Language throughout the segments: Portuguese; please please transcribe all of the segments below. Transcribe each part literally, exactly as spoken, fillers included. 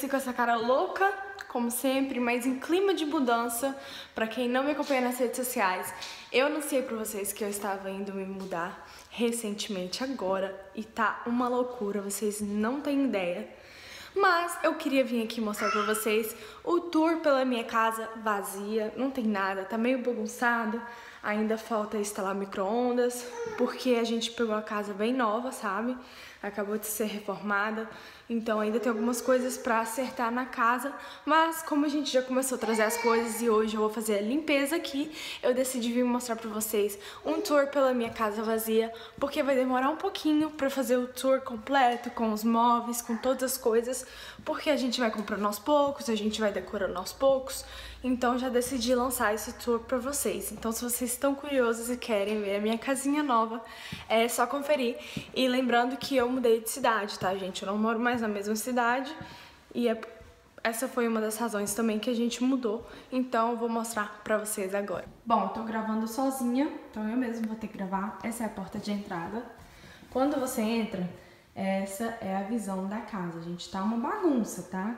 assim com essa cara louca, como sempre, mas em clima de mudança. Pra quem não me acompanha nas redes sociais, eu anunciei pra vocês que eu estava indo me mudar recentemente agora e tá uma loucura, vocês não têm ideia. Mas eu queria vir aqui mostrar pra vocês o tour pela minha casa vazia, não tem nada, tá meio bagunçado, ainda falta instalar micro-ondas, porque a gente pegou a casa bem nova, sabe? Acabou de ser reformada, então ainda tem algumas coisas pra acertar na casa, mas como a gente já começou a trazer as coisas e hoje eu vou fazer a limpeza aqui, eu decidi vir mostrar pra vocês um tour pela minha casa vazia, porque vai demorar um pouquinho pra fazer o tour completo, com os móveis, com todas as coisas, porque a gente vai comprando aos poucos, a gente vai decorando aos poucos, então já decidi lançar esse tour pra vocês. Então se vocês estão curiosos e querem ver a minha casinha nova, é só conferir. E lembrando que eu mudei de cidade, tá, gente? Eu não moro mais na mesma cidade e é, essa foi uma das razões também que a gente mudou. Então eu vou mostrar pra vocês agora. Bom, eu tô gravando sozinha, então eu mesma vou ter que gravar. Essa é a porta de entrada. Quando você entra, essa é a visão da casa, gente. Tá uma bagunça, tá?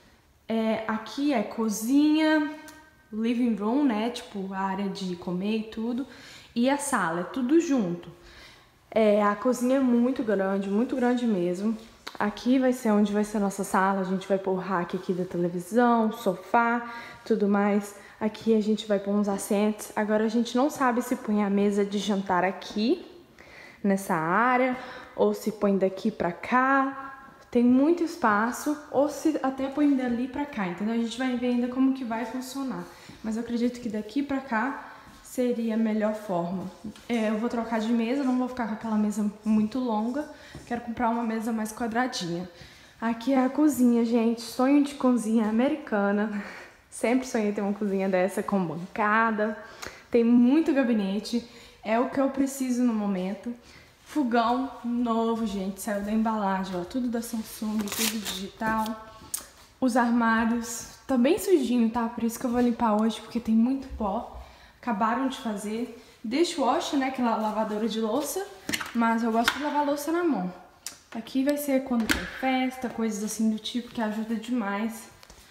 É, aqui é cozinha, living room, né? Tipo, a área de comer e tudo. E a sala, é tudo junto. É, a cozinha é muito grande, muito grande mesmo. Aqui vai ser onde vai ser a nossa sala. A gente vai pôr o rack aqui da televisão, sofá, tudo mais. Aqui a gente vai pôr uns assentos. Agora a gente não sabe se põe a mesa de jantar aqui, nessa área, ou se põe daqui pra cá. Tem muito espaço, ou se até põe dali pra cá, entendeu? A gente vai ver ainda como que vai funcionar. Mas eu acredito que daqui pra cá seria a melhor forma. É, eu vou trocar de mesa, não vou ficar com aquela mesa muito longa. Quero comprar uma mesa mais quadradinha. Aqui é a cozinha, gente. Sonho de cozinha americana. Sempre sonhei ter uma cozinha dessa com bancada. Tem muito gabinete. É o que eu preciso no momento. Fogão novo, gente, saiu da embalagem, ó, tudo da Samsung, tudo digital. Os armários, tá bem sujinho, tá? Por isso que eu vou limpar hoje, porque tem muito pó. Acabaram de fazer. Dishwasher, né, aquela lavadora de louça, mas eu gosto de lavar louça na mão. Aqui vai ser quando tem festa, coisas assim do tipo, que ajuda demais.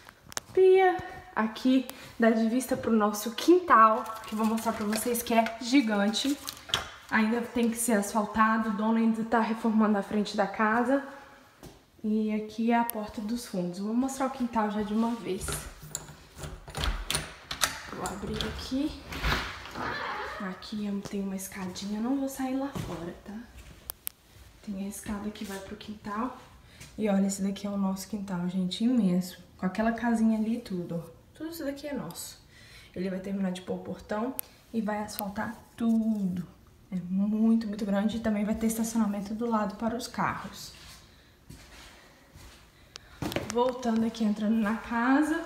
Pia, aqui dá de vista pro nosso quintal, que eu vou mostrar pra vocês que é gigante. Ainda tem que ser asfaltado, o dono ainda tá reformando a frente da casa. E aqui é a porta dos fundos. Vou mostrar o quintal já de uma vez. Vou abrir aqui. Aqui tem uma escadinha, não vou sair lá fora, tá? Tem a escada que vai pro quintal. E olha, esse daqui é o nosso quintal, gente, imenso. Com aquela casinha ali e tudo, ó. Tudo isso daqui é nosso. Ele vai terminar de pôr o portão e vai asfaltar tudo. É muito, muito grande e também vai ter estacionamento do lado para os carros. Voltando aqui, entrando na casa.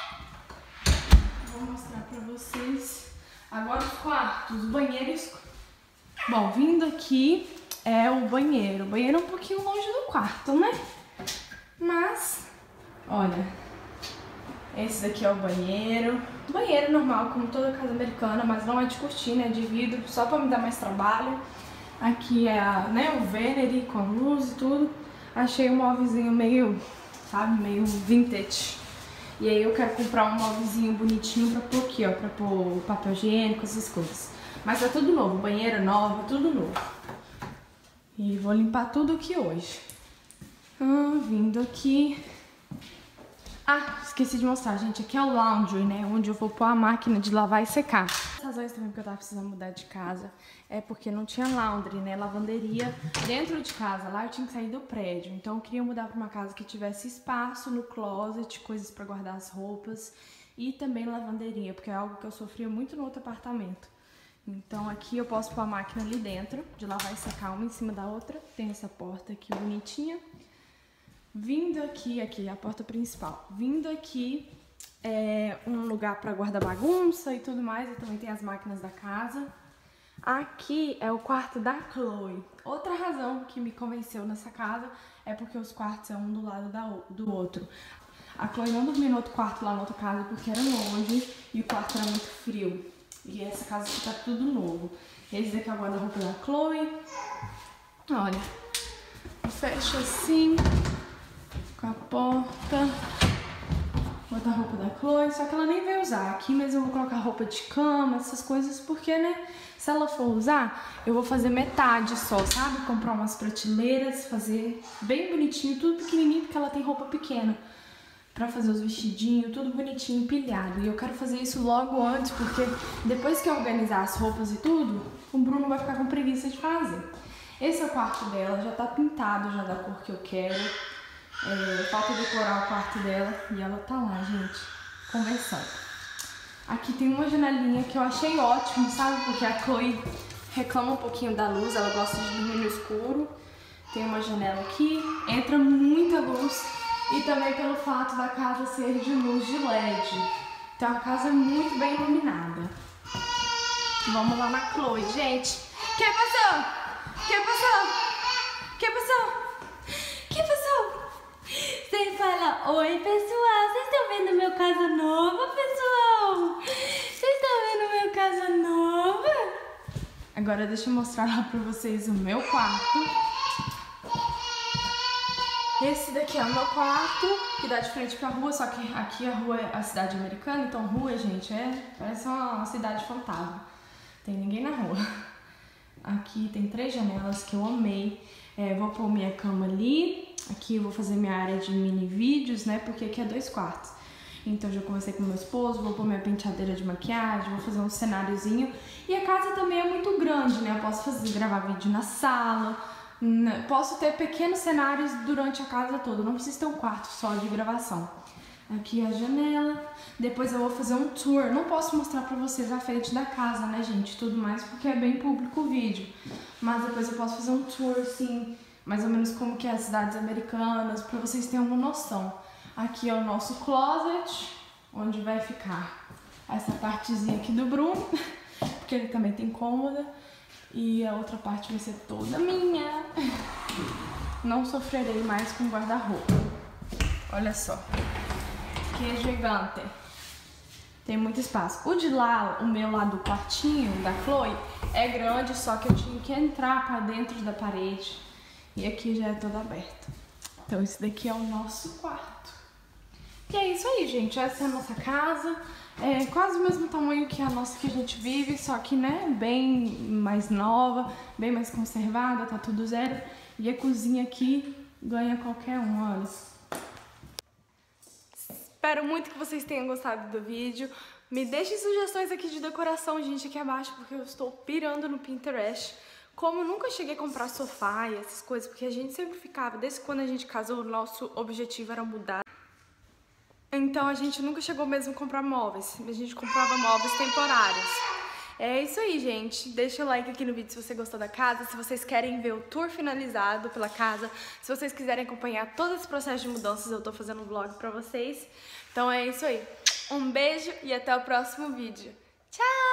Vou mostrar pra vocês agora os quartos, banheiros. Bom, vindo aqui é o banheiro. O banheiro é um pouquinho longe do quarto, né? Mas, olha, esse daqui é o banheiro. Banheiro normal, como toda casa americana, mas não é de cortina, é de vidro, só pra me dar mais trabalho. Aqui é a, né, o Venery com luz e tudo. Achei um móvelzinho meio, sabe, meio vintage. E aí eu quero comprar um móvelzinho bonitinho pra pôr aqui, ó, pra pôr papel higiênico, essas coisas. Mas é tudo novo, banheira nova, tudo novo. E vou limpar tudo aqui hoje. Ah, vindo aqui... Ah, esqueci de mostrar, gente. Aqui é o laundry, né? Onde eu vou pôr a máquina de lavar e secar. As razões também porque eu tava precisando mudar de casa é porque não tinha laundry, né? Lavanderia dentro de casa. Lá eu tinha que sair do prédio. Então eu queria mudar pra uma casa que tivesse espaço no closet, coisas pra guardar as roupas. E também lavanderia, porque é algo que eu sofria muito no outro apartamento. Então aqui eu posso pôr a máquina ali dentro, de lavar e secar uma em cima da outra. Tem essa porta aqui bonitinha. Vindo aqui, aqui a porta principal, vindo aqui é um lugar para guardar bagunça e tudo mais, e também tem as máquinas da casa. Aqui é o quarto da Chloe. Outra razão que me convenceu nessa casa é porque os quartos são um do lado da, do outro. A Chloe não dormia no outro quarto lá na outra casa porque era longe e o quarto era muito frio. E essa casa aqui tá tudo novo. Esse daqui é o guarda-roupa da Chloe. Olha, fecha assim... com a porta. porta-roupa da Chloe, só que ela nem vai usar. Aqui mesmo eu vou colocar roupa de cama, essas coisas, porque, né, se ela for usar, eu vou fazer metade só, sabe? Comprar umas prateleiras, fazer bem bonitinho, tudo pequenininho, porque ela tem roupa pequena. Pra fazer os vestidinhos, tudo bonitinho, empilhado. E eu quero fazer isso logo antes, porque depois que eu organizar as roupas e tudo, o Bruno vai ficar com preguiça de fazer. Esse é o quarto dela, já tá pintado, já da cor que eu quero. É, falta decorar o quarto dela e ela tá lá, gente, conversando. Aqui tem uma janelinha que eu achei ótimo, sabe? Porque a Chloe reclama um pouquinho da luz, ela gosta de dormir no escuro. Tem uma janela aqui, entra muita luz. E também pelo fato da casa ser de luz de L E D. Então a casa é muito bem iluminada. Vamos lá na Chloe, gente. Que passou? Que passou? Que passou? Que passou? Você fala, oi pessoal, vocês estão vendo meu casa nova, pessoal? Vocês estão vendo meu casa nova? Agora deixa eu mostrar lá pra vocês o meu quarto. Esse daqui é o meu quarto, que dá de frente pra rua, só que aqui a rua é a cidade americana, então rua, gente, é parece uma cidade fantasma. Tem ninguém na rua. Aqui tem três janelas que eu amei. É, vou pôr minha cama ali. Aqui eu vou fazer minha área de mini vídeos, né, porque aqui é dois quartos. Então já conversei com meu esposo, vou pôr minha penteadeira de maquiagem, vou fazer um cenáriozinho. E a casa também é muito grande, né, eu posso fazer, gravar vídeo na sala. Posso ter pequenos cenários durante a casa toda, não precisa ter um quarto só de gravação. Aqui a janela, depois eu vou fazer um tour. Não posso mostrar pra vocês a frente da casa, né, gente, tudo mais, porque é bem público o vídeo. Mas depois eu posso fazer um tour, assim, mais ou menos como que é as cidades americanas, pra vocês terem uma noção. Aqui é o nosso closet, onde vai ficar essa partezinha aqui do Bruno, porque ele também tem cômoda. E a outra parte vai ser toda minha. Não sofrerei mais com guarda-roupa. Olha só. Que gigante. Tem muito espaço. O de lá, o meu lá do quartinho da Chloe, é grande, só que eu tinha que entrar pra dentro da parede. E aqui já é todo aberto. Então esse daqui é o nosso quarto. E é isso aí, gente. Essa é a nossa casa. É quase o mesmo tamanho que a nossa que a gente vive, só que, né, bem mais nova, bem mais conservada, tá tudo zero. E a cozinha aqui ganha qualquer um, olha. Espero muito que vocês tenham gostado do vídeo. Me deixem sugestões aqui de decoração, gente, aqui abaixo, porque eu estou pirando no Pinterest. Como eu nunca cheguei a comprar sofá e essas coisas, porque a gente sempre ficava, desde quando a gente casou, o nosso objetivo era mudar. Então a gente nunca chegou mesmo a comprar móveis, a gente comprava móveis temporários. É isso aí, gente. Deixa o like aqui no vídeo se você gostou da casa, se vocês querem ver o tour finalizado pela casa, se vocês quiserem acompanhar todo esse processo de mudanças, eu tô fazendo um vlog pra vocês. Então é isso aí. Um beijo e até o próximo vídeo. Tchau!